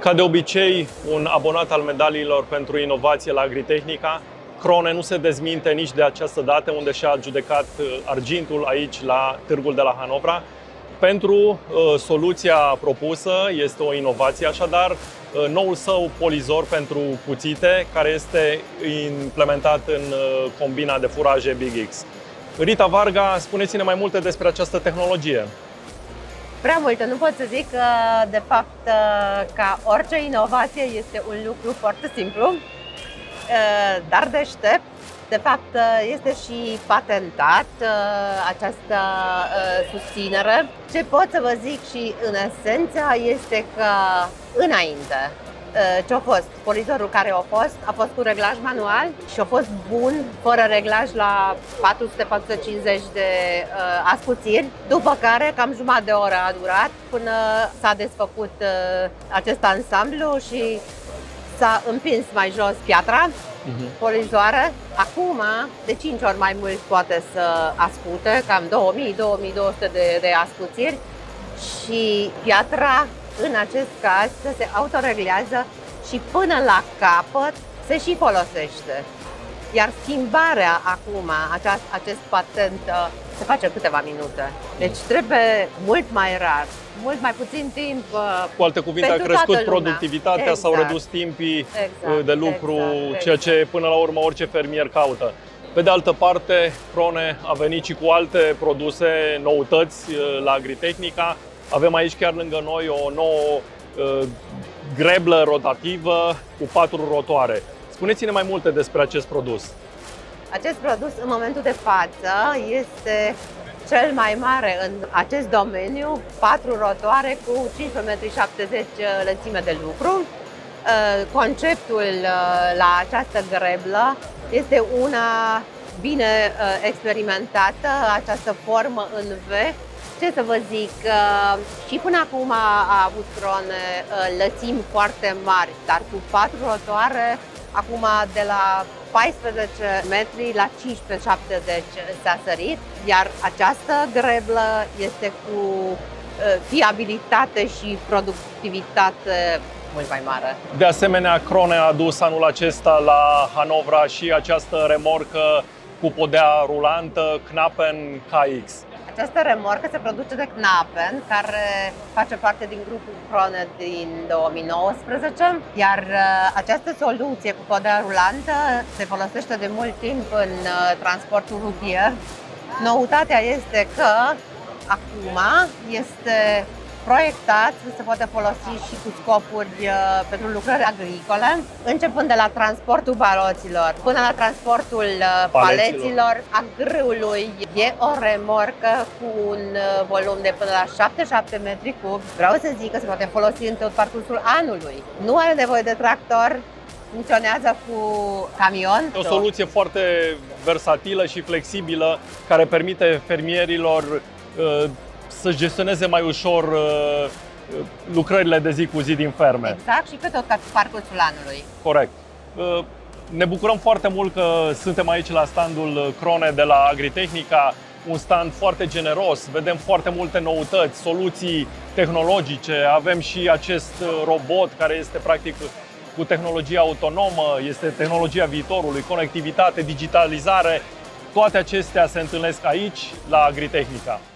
Ca de obicei, un abonat al medaliilor pentru inovație la Agritechnica, Crone nu se dezminte nici de această dată, unde și-a adjudecat argintul aici la Târgul de la Hanovra. Pentru soluția propusă este o inovație, așadar, noul său polizor pentru cuțite, care este implementat în combina de furaje Big X. Rita Varga, spuneți-ne mai multe despre această tehnologie. Prea multe, nu pot să zic că, de fapt, ca orice inovație este un lucru foarte simplu, dar deștept. De fapt, este și patentat această susținere. Ce pot să vă zic și în esența este că înainte, ce a fost? Polizorul care a fost cu reglaj manual și a fost bun, fără reglaj, la 400-450 de ascuțiri, după care cam jumătate de oră a durat până s-a desfăcut acest ansamblu și s-a împins mai jos piatra polizoară. Acum, de 5 ori mai mult poate să ascute, cam 2000-2200 de ascuțiri, și piatra, în acest caz, se autoreglează și până la capăt se și folosește. Iar schimbarea acum, acest patent, se face în câteva minute. Deci trebuie mult mai rar, mult mai puțin timp. Cu alte cuvinte, a crescut productivitatea, s-au redus timpii de lucru, ceea ce până la urmă orice fermier caută. Pe de altă parte, Crone a venit și cu alte produse, noutăți la Agritechnica. Avem aici chiar lângă noi o nouă greblă rotativă cu 4 rotoare. Spuneți-ne mai multe despre acest produs. Acest produs, în momentul de față, este cel mai mare în acest domeniu, 4 rotoare cu 15,70 m lățime de lucru. Conceptul la această greblă este una bine experimentată, această formă în V. Ce să vă zic, și până acum a avut Crone lățimi foarte mari, dar cu 4 rotoare, acum de la 14 metri la 15,70 s-a sărit, iar această greblă este cu fiabilitate și productivitate mult mai mare. De asemenea, Crone a adus anul acesta la Hanovra și această remorcă cu podea rulantă Knappen KX. Această remorcă se produce de Knappen, care face parte din grupul Crone din 2019, iar această soluție cu podea rulantă se folosește de mult timp în transportul rutier. Noutatea este că acum este proiectat să se poate folosi și cu scopuri pentru lucrări agricole, începând de la transportul baloților până la transportul paleților, a grâului. E o remorcă cu un volum de până la 77 metri cub. Vreau să zic că se poate folosi în tot parcursul anului. Nu are nevoie de tractor, funcționează cu camion. O soluție foarte versatilă și flexibilă, care permite fermierilor să gestioneze mai ușor lucrările de zi cu zi din ferme. Exact, și pe tot parcursul anului. Corect. Ne bucurăm foarte mult că suntem aici la standul Crone de la Agritechnica, un stand foarte generos, vedem foarte multe noutăți, soluții tehnologice, avem și acest robot care este practic cu tehnologie autonomă, este tehnologia viitorului, conectivitate, digitalizare, toate acestea se întâlnesc aici la Agritechnica.